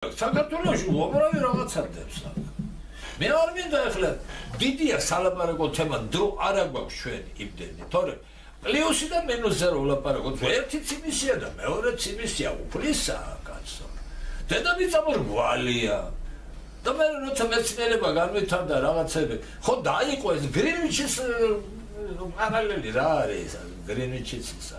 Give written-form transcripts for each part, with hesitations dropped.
საქართველოში უამრავი რაღაცა დებს აქ. მე არ მინდა ახლა დიდია სალაპარაკო თემა დრო არა გვაქვს ჩვენ იმდენი, თორემ პლუსი და მინუსზე რო ვლაპარაკობ, ერთი ციმისია და მეორე ციმისია უფლისაა კაცო. დედამიწა მრგვალია. და მე როცა მეცნიერება განვითარდა რაღაცები, ხო დაიყო ეს გრინვიჩის პარალელი რა არის გრინვიჩის ისა.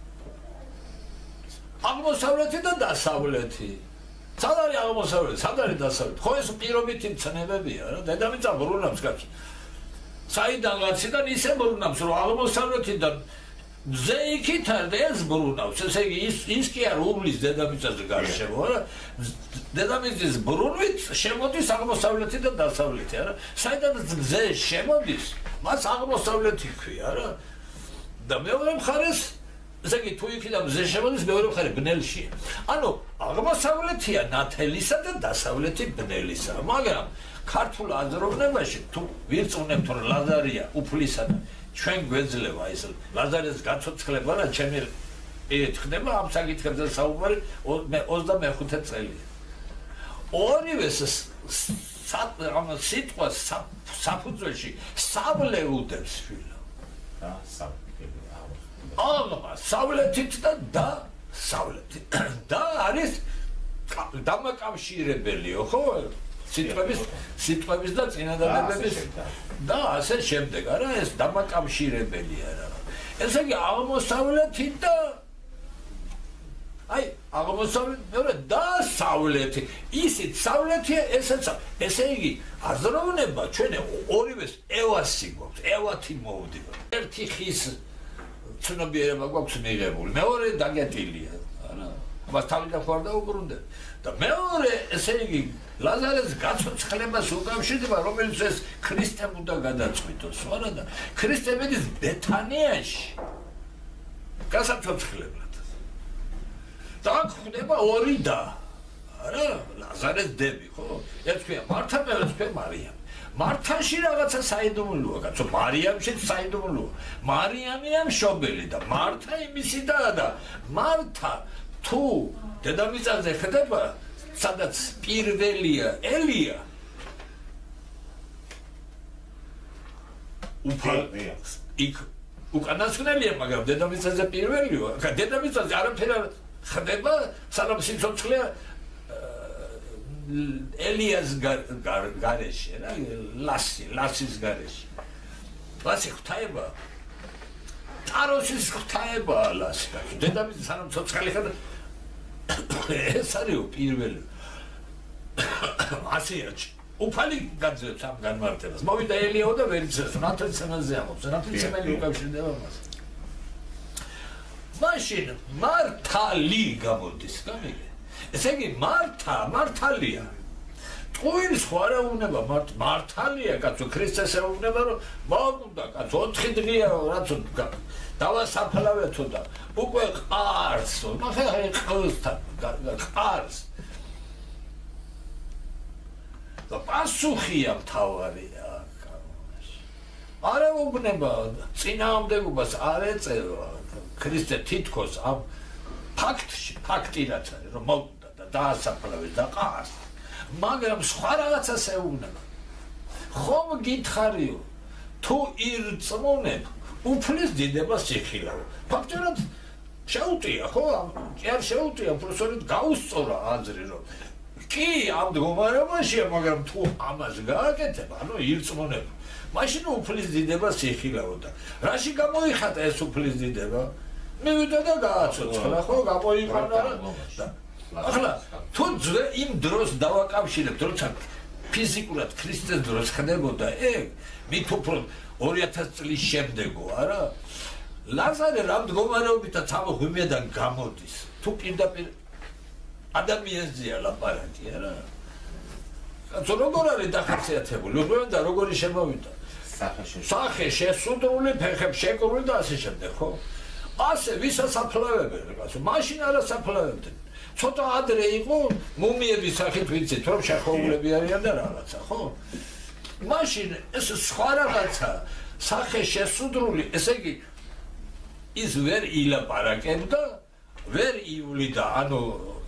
აღმოსავლეთი და დასავლეთი. სად არის აღმოსავლეთი, სად არის დასავლეთი? ხო ეს პირობითი მცნებებია რა, დედამიწა ბრუნავს კაცო. საიდან გაციდან ისე ბრუნავს, რომ აღმოსავლეთიდან მზე იქით არ ეს ბრუნავს, ესე იგი ის კი არ უბლის დედამიწაზე გარშემო, რა. დედამიწის ბრუნვით შემოდის აღმოსავლეთი და დასავლეთი, რა. საიდანაც მზე შემოდის, მას აღმოსავლეთი ქვია, რა. და მეორე მხარეს ესე იგი თუ იქიდან მზე შემოდის, მეორე მხარე ბნელშია. ანუ აღმოსავლეთია ნათელისა და დასავლეთი ბნელისა, მაგრამ ქართულ აზროვნებაში თუ ვირწმუნებთ რომ ლაზარია უფლისა და ჩვენ გვეძლევა ეს ლაზარეს გაცოცხლება რა ჩემი პირით ხდება ამ საკითხებზე საუბარი 25 წელია. ორივე სიტყვას საფუძველში სავლე უდევს შვილო. და სავლე. სავლეთით და დასავლეთით. და არის დამაკავშირებელიო, ხო? სიტყვების და წინადადებების და ასე შემდეგ, არა ეს დამაკავშირებელია რა. ესე იგი აღმოსავლეთი და აი აღმოსავლეთი მეორე დასავლეთი ისიც სავლეთია ესეც ესე იგი აზროვნება ჩვენ ორივეს ევასი გვაქვს ევათი მოვდება ერთი ხის ცნობიერება გვაქვს მიღებული მეორე დაგეტილია არა მას თავიდან ხარ და უბრუნდე და მეორე ესე იგი ლაზარეს გაცოცხლებას უკავშირდება რომელიც ეს ქრისტემ უნდა გადაწყვიტოს არა და ქრისტე მედის ბეთანიაში გასაცოცხლებლად და ხდება ორი და არა ლაზარეს დები ხო ერთ ქვია მართა მეორე ქვია მარიამი მართაში რაღაცა საიდუმლოა კაცო მარიამშიც საიდუმლოა მარიამია მშობელი და მართა იმისი და მართა თუ დედამიწაზე ხდება სადაც პირველია ელია უფალია იქ უკანასკნელია მაგრამ დედამიწაზე პირველია დედამიწაზე არაფერი არ ხდება სანამ სიცოცხლე ელიას გარეშე რა ლასის გარეშე ლასი ღვთაება ტაროსის ღვთაება ლასი დედამიწაზე სანამ ცოცხალი ხდება ეს არის პირველი ასეა უფალი გაძლევს ამ განმარტებას მოვიდა ელიაო და ვერ იცის ნათლისმცემელზე ამბობს ნათლისმცემელი უკავშირდება მას მაშინ მართალი გამოდის გამიგე ესე იგი მართალია ტყუილს ხო არა უნება მართალია კაცო ქრისტეს ეუბნება რომ მოგუნდა კაცო 4 დღეა რაც დავასაფლავეთო და უკვე ყარსო მაგა ყლსთან ყარს და პასუხია მთავარია არა უგნება წინააღმდეგობას არ ეწევა ქრისტე თითქოს ამ ფაქტი რაც არის რომ მოგუნდა და დაასაფლავეს და ყარს მაგრამ სხვა რაღაცას ეუბნება ხომ გითხარიო თუ ირწმუნებ უფლის დიდებას იხილავ ფაქტობრივად შეუტია ხო კი არ შეუტია პროფესორით გაუსწორა აზრი რომ კი ამ მდგომარეობაშია მაგრამ თუ ამას გააკეთებ ანუ ირწმუნებ მაშინ უფლის დიდებას იხილავ და რაში გამოიხატა ეს უფლის დიდება მივიდა და გააცოცხლა ხო გამოიყანა და ახლა თუ იმ დროს დავაკავშირებთ როცა ფიზიკურად ქრისტეს დროს ხდებოდა ეგ მით უფრო 2000 წლის შემდეგო არა ლაზარე რა მდგომარეობითაც ამ ღვიმედან გამოდის თუ პირდაპირ ადამიანზეა ლაპარაკი არა კაცო როგორ არის დახასიათებული და როგორი შემოვიდა სახე შესუდრული ფეხებს შეკრული და ასე შემდეგ ხო ასე ვისაც აფლავებენ კაცო მაშინ არა საფლავებდნენ ცოტა ადრე იყო მუმიების სახით ვიცით რომ შეხოულები არიან და რაღაცა ხო მაშინ ეს სხვა რაღაცა სახე შესუდრული ესე იგი ის ვერ ილაპარაკებდა ვერ ივლიდა ანუ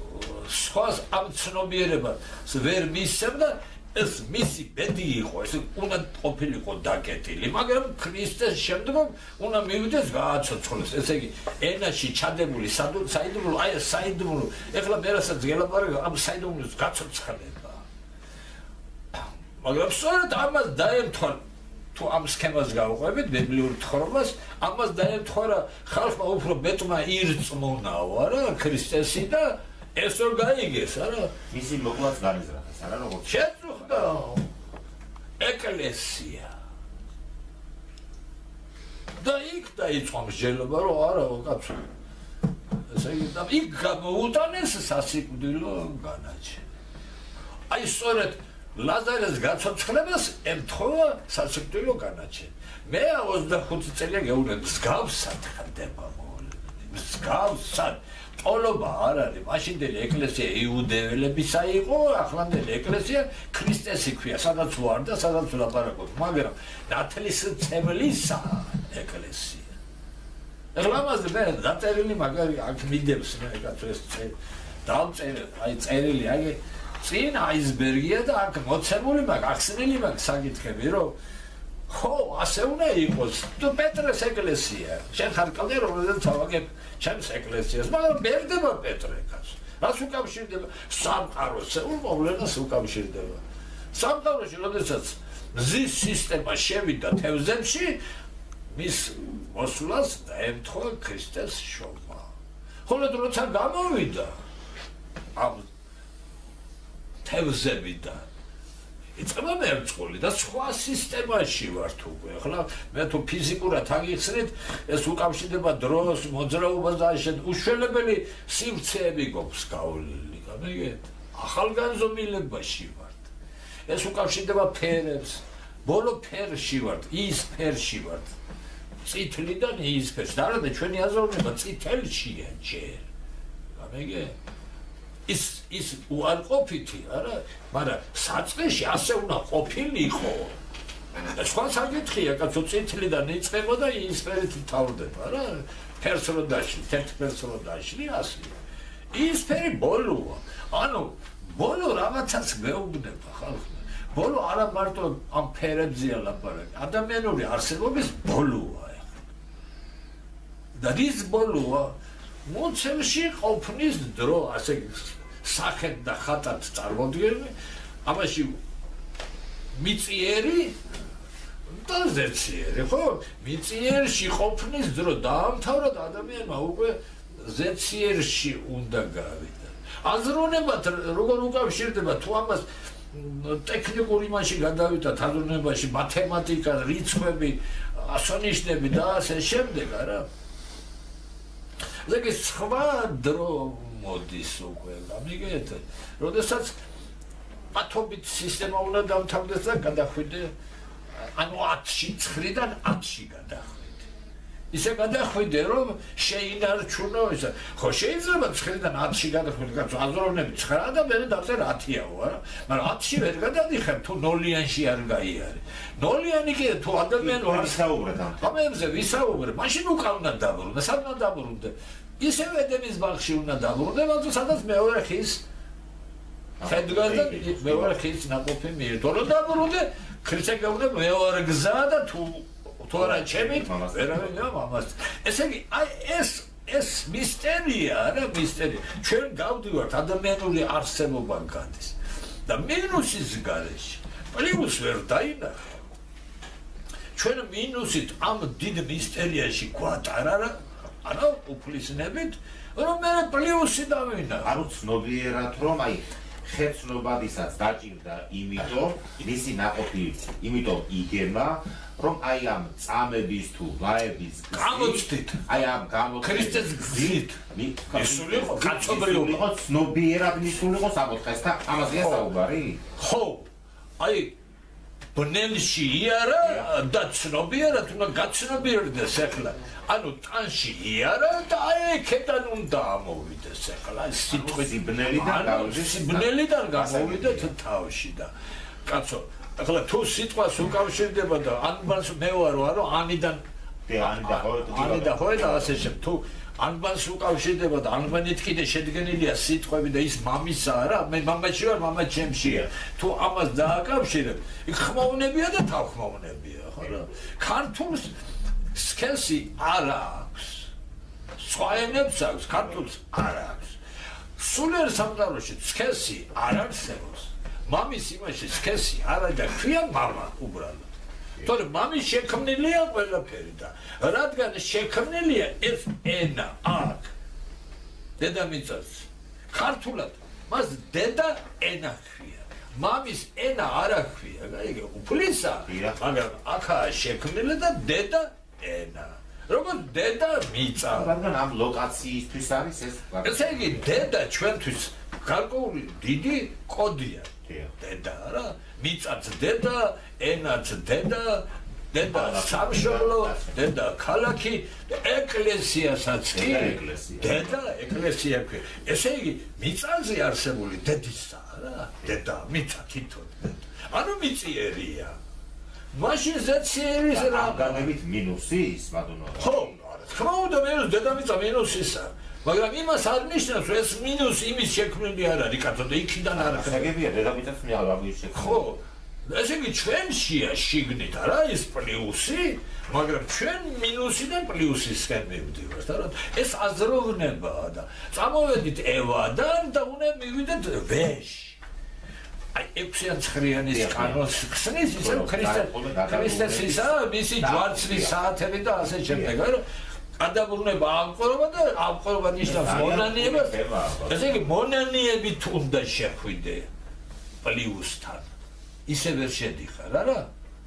სხვას ამ ცნობიერებას ვერ მისცემ და ეს მისი ბედი იყო, ეს უნდა ყოფილიყო დაკეტილი, მაგრამ ქრისტეს შემდგომ უნდა მივიდეს გააცოცხლოს. ესე იგი, ენაში ჩადებული საიდუმლო, აი ეს საიდუმლო, ეხლა მე რასაც გელაპარაკე, ამ საიდუმლოს გაცოცხლება. მაგრამ სწორედ ამას დაემთხვა თუ ამ სქემას გავუყვებით ბიბლიურ თხრობას, ამას დაემთხვა რა ხალხმა უფრო მეტმა ირწმუნაო, არა, ქრისტესი და ეს რომ გაიგეს, არა? მისი მოკლაც განიზრახეს, არა როგორც შეწუხდა ეკლესია. და იქ დაიწყო მსჯელობა, რომ არა, კაცო. ესე იგი, და იქ გამოუტანეს სასიკვდილო განაჩენი. აი სწორედ ლაზარეს გაცოცხლებას ემთხოვა სასიკვდილო განაჩენი. მე 25 წელია გეუბნები, მსგავსად ხდება მოვლენები, მსგავსად. ტოლობა არ არის, მაშინდელი ეკლესია იუდეველებისა იყო, ახლანდელი ეკლესია ქრისტესი ქვია, სადაც ვარ და სადაც ვლაპარაკობ, მაგრამ ნათლისმცემლისა ეკლესია. ეხლა ამაზე მე დაწერილი მაგარი აქ მიდევს მე კაცო ეს დავწერე, აი წერილი აი წინ აისბერგია და აქ მოცემული მაქვს, ახსნილი მაქვს საკითხები, რომ ხო, ასე უნდა იყოს. თუ პეტრეს ეკლესია, შენ ხარ კლდე რომელზეც ავაგებ ჩემს ეკლესიას, მაგრამ ბერდება პეტრე კაცო. რას უკავშირდება? სამყაროს მოვლენას უკავშირდება. სამყაროში, როდესაც მზის სისტემა შევიდა თევზებში, მის მოსვლას დაემთხვა ქრისტეს შობა. ხოლო როცა გამოვიდა ამ თევზებიდან იწყება მერწყული და სხვა სისტემაში ვართ უკვე. ახლა მე თუ ფიზიკურად აგიხსნით, ეს უკავშირდება დროს, მოძრაობას და უშველებელი სივრცეები გვაქვს გავლილი. გამიგეთ? ახალგანზომილებაში ვართ. ეს უკავშირდება ფერებს. ბოლო ფერში ვართ, ის ფერში ვართ. წითლიდან ის ფერში. და არა და ჩვენი აზროვნება წითელშია ჯერ. გამიგეთ? ის უარყოფითი, არა, მაგრამ საწყისში ასე უნდა ყოფილიყო. სხვა საკითხია, კაცო, წითლიდან იწყება და იისფერით თავდება, რა? ფერს რო დაშლი, თეთრ ფერს რო დაშლი, ასე. იისფერი ბოლოა. ანუ ბოლო რაღაცას მეუბნება ხალხმა. ბოლო არა მარტო ამ ფერებზეა ლაპარაკი, ადამიანური არსებობის ბოლოა. და ის ბოლოა მოცემში ყოფნის დრო, ასე სახეთ და ხატად წარმოდგენილი, ამაში მიწიერი და ზეციერი, ხო? მიწიერში ყოფნის დრო დაამთავრა და ადამიანმა უკვე ზეციერში უნდა გავიდა. აზროვნებათ როგორ უკავშირდება თუ ამას ტექნიკურ იმაში გადავიდათ აზროვნებაში, მათემატიკა, რიცხვები, ასონიშნები და ასე შემდეგ, არა? ზეგი სხვა დრო მოდის უკვე, გამიგეთ? როდესაც ათობით სისტემა უნდა დამთავრდეს და გადახვიდე, ანუ 10-ში 9-დან 10-ში გადახვიდე. ისე გადახვიდე, რომ შეინარჩუნო ისა. ხო, შეიძლება 9-დან 10-ში გადახვიდე, კაცო, აზროვნები 9 და მე დავწერ 10-იაო, არა? მაგრამ 10-ში ვერ გადადიხარ, თუ ნოლიანში არ გაიარე. ნოლიანი კი თუ ადამიანს ვისაუბრეთ ამ თემებზე ვისაუბრებ, მაშინ უკან უნდა დაბრუნდე, სად უნდა დაბრუნდე? ისევ ედემის ბაღში უნდა დაბრუნდე, მაგრამ სადაც მეორე ხის შედგას და მეორე ხის ნაყოფი მიირთო. რომ დაბრუნდე, ქრისტე გეუბნებ მეორე გზა და თუ არა ჩემით, ვერავინ ამას. ესე იგი, აი ეს მისტერია, რა მისტერია. ჩვენ გავდივართ ადამიანური არსებობა გადის. და მინუსის გარეშე, პლუს ვერ დაინახა. ჩვენ მინუსით ამ დიდ მისტერიაში გვატარა რა არა უფლისნებით, რომ მე პლუსი დავინა. არ უცნობიერად რომ აი ხერხნობადისაც დაჭირდა იმიტომ, მისი ნაყოფი იმიტომ იგება, რომ აი ამ წამების თუ ლაების გამოცდით, აი ამ გამოცდით ქრისტეს გზით მისულიყო კაცობრიობა, იყო ცნობიერად მისულიყო საკითხს და ამაზეა საუბარი? ხო, აი ბნელში იარა და ცნობიერად უნდა გაცნობიერდეს ახლა. ანუ ტანში იარა და აი ეკედან უნდა ამოვიდეს ახლა სიტყვით ბნელიდან გამოვიდეთ თავში და კაცო ახლა თუ სიტყვას უკავშირდება და ან მე ვარო რომ ანიდან ანი და ხო და ასე შემდეგ. თუ ანბანს უკავშირდება და ანბანით კიდე შედგენილია სიტყვები და ის მამისა რა, მე მამაჩი ვარ, მამა ჩემშია. თუ ამას დააკავშირებ, იქ ხმოვნებია და თავხმოვნებია, ხო რა. ქართულს სქესი არ აქვს. სხვა ენებს აქვს, ქართულს არ აქვს. სულიერ სამყაროში სქესი არ არსებობს. მამის იმაში სქესი არა და ქვია მამა უბრალოდ. თორე მამის შექმნილია ყველაფერი და რადგან შექმნილია ეს ენა აქ დედამიწას ქართულად მას დედა ენა ქვია მამის ენა არ აქვია გაიგე უფლისა მაგრამ აქაა შექმნილი და დედა ენა როგორც დედა მიწა რადგან ამ ლოკაციისთვის არის ეს ესე იგი დედა ჩვენთვის გარკვეული დიდი კოდია დედა რა მიწაც დედა ენაც დედა დედა სამშობლო დედა ქალაქი ეკლესიასაც კი დედა ეკლესია ქვია ესე იგი მიწაზე არსებული დედისა რა დედა მიწა თვითონ ანუ მიწიერია მაშინ ზეციერის რა განებით მინუსი ის ბატონო ხო თქმა უნდა მინუს დედამიწა მინუსისა მაგრამ იმას არ ნიშნავს ეს მინუს იმის შექმნილი არ არის კაცო და იქიდან არ არის ეგებია დედამიწას მე არ აღვის შექმნილი ხო ესე იგი ჩვენშია შიგნით არა ის პლუსი მაგრამ ჩვენ მინუსიდან პლუსისკენ მივდივართ არა ეს აზროვნებაა და წამოვედით ევადან და უნდა მივიდეთ ვეში აი 6-9-ის კანონს ხსნის ისე ქრისტეს ისა მისი ჯვარცმის საათები და ასე შემდეგ არა გადაბრუნება ამყრობა და ამყრობა ნიშნავს მონანიებას ესე იგი მონანიებით უნდა შეხვიდე პლუსთან ისე ვერ შედიხარ არა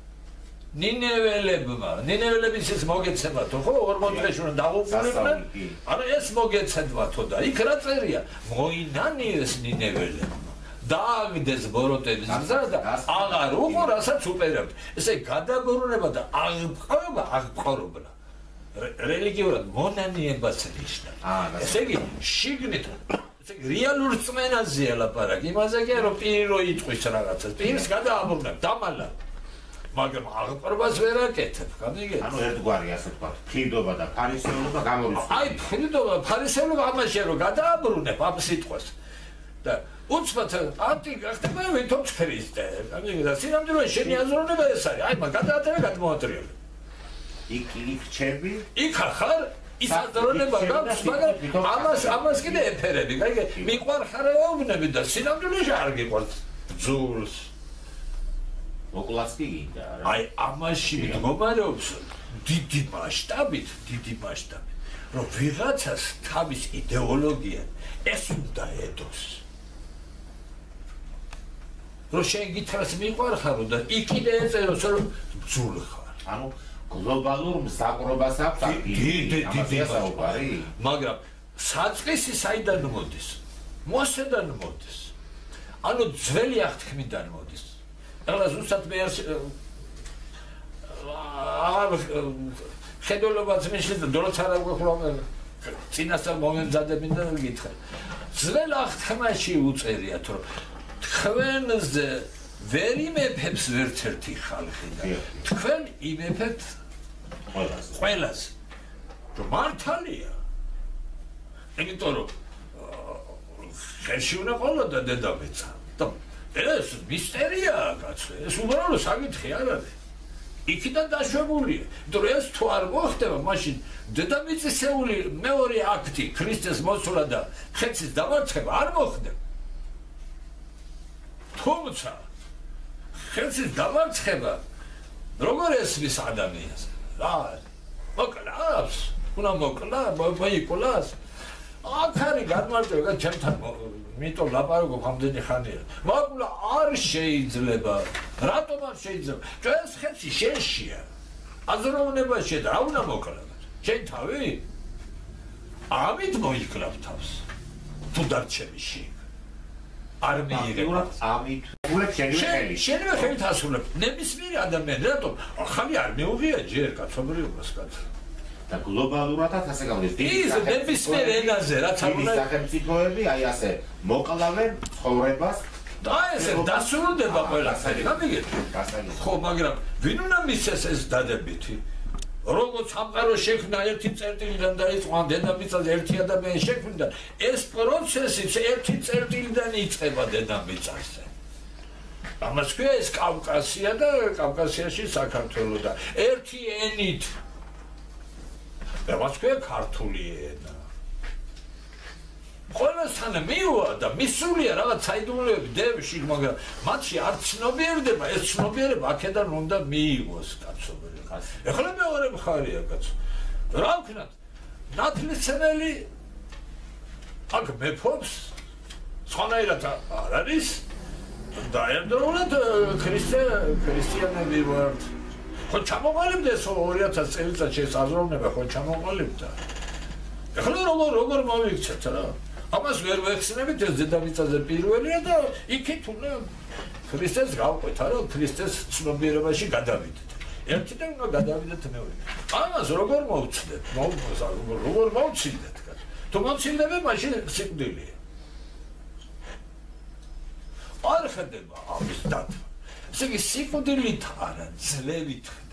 ნინეველების ეს მოგეცემათო ხო 40 დღეში უნდა დაღუპულიყვნენ არა ეს მოგეცემათო და იქ რა წერია მოინანიეს ნინეველებმა დააგდეს ბოროტების გზა და აღარ უყო რასაც უპერებთ ესე გადაბრუნება და აღყრობა რელიგიურად მონანიებას ნიშნავს ესე იგი შიგნით რეალურ წმენაზეა ლაპარაკი იმაზე კი რომ პირი რო იტყვის რაღაცას პირს გადააბრუნებ დამალა მაგრამ აღყრობას ვერ აკეთებ გამიგეთ ანუ ერთგვარი ასე ვთქვათ ფრიდობა და ფარისეულობა გამორიცხულია აი ფრიდობა ფარისეულობა ამაში რომ გადააბრუნებ ამ სიტყვას და უცბად ანტი გახდება ვითომ ქრისტე გამიგეთ და სინამდვილე შენი აზროვნება ეს არის აი მაგ გადაატევე გადმოატრიალე იქ ჩერბი იქ ახარ ის აზროვნება გაქვს მაგრამ ამას კიდე ეფერები გაიგე მიყვარ ხარეობნები და სინამდვილეში არ გიყვართ ძულს მოკლას კი გინდა რა აი ამაში მდგომარეობს დიდი მასშტაბით რომ ვიღაცას თავის იდეოლოგია ეს უნდა ედოს რომ შენ გითხრას მიყვარ ხარო და იქ კიდე ეწეროს რომ ძულ ხარ ანუ გლობალურ მსაყრობას აქვს დიდი საუბარი მაგრამ საწყისი საიდან მოდის მოსედან მოდის ანუ ძველი აღთქმიდან მოდის ახლა ზუსტად მე აღარ ხედულობაც მიშლით დოლოც არ აღვხლობ წინასწარ მომემზადებით და გითხრა ძველ აღთქმაში უწერიათ რომ თქვენზე ვერ იმეფებს ვერცერთი ხალხი და თქვენ იმეფებთ ყველას რომ მართალია იმიტომ რომ ხელში უნდა ყოლოდა დედამიწა და ეს მისტერიაა კაცო ეს უბრალოდ საკითხი არ არის იქიდან დაშვებულია იმიტომ რომ ეს თუ არ მოხდება მაშინ დედამიწისეული მეორე აქტი ქრისტეს მოსვლა და ხეთის დამარცხება არ მოხდება თუმცა ხეთის დამარცხება როგორ ესმის ადამიანს რა მოკლავს უნდა მოკლა მოიკლას აქ არის განმარტება ჩემთან მიტომ ლაპარაკობ ამდენი ხანია მოკლა არ შეიძლება რატომ არ შეიძლება ჩვენს ხეთში შენშია აზროვნებაში და რა უნდა მოკლა შენ თავი ამით მოიკლავ თავს თუ დარჩენიში არ მიიღებ ამით ულებ შენივე ხელით ასრულებ ნებისმიერი ადამიანი რატომ ახალი არ მეუღია ჯერ კაცობრიობას კაცო და გლობალურადაც ასე გავლის ის ნებისმიერ ენაზე რაც არ უნდა სახელმწიფოები აი ასე მოკლავენ ცხოვრებას და ესე დასრულდება ყველაფერი გამიგეთ ხო მაგრამ ვინ უნდა მისცეს ეს დადებითი როგორც სამყარო შექმნა ერთი წერტილიდან და ის ამ დედამიწაზე ერთი ადამიანი შექმნა, ეს პროცესიც ერთი წერტილიდან იწყება დედამიწაზე. ამას ქვია ეს კავკასია და კავკასიაში საქართველო და ერთი ენით. ამას ქვია ქართული ენა. ყველასთან მიუვა და მისულია რაღაც საიდუმლოები დევში, მაგრამ მათში არ ცნობიერდება, ეს ცნობიერება აქედან უნდა მიიღოს კაცობრიობა. ეხლა მეორე მხარეა კაცო. რა ვქნათ? ნათლისმცემელი აქ მეფობს სხვანაირად არ არის და ერთდროულად ქრისტიანები ვართ. ხო ჩამოყალიბდა ეს 2000 წელიწადში ეს აზროვნება ხო ჩამოყალიბდა. ეხლა როგორ მოვიქცეთ რა? ამას ვერ ვეხსენებით ეს დედამიწაზე პირველია და იქით უნდა ქრისტეს გავყვეთ არა ქრისტეს ცნობიერებაში გადავიდეთ. ერთიდან უნდა გადავიდეთ მეორე. ამას როგორ მოვცდეთ? როგორ მოვცინდეთ? თუ მოვცინდები, მაშინ სიკვდილია. არ ხდება ამის დათვა. ესე იგი სიკვდილით არა, ძლევით.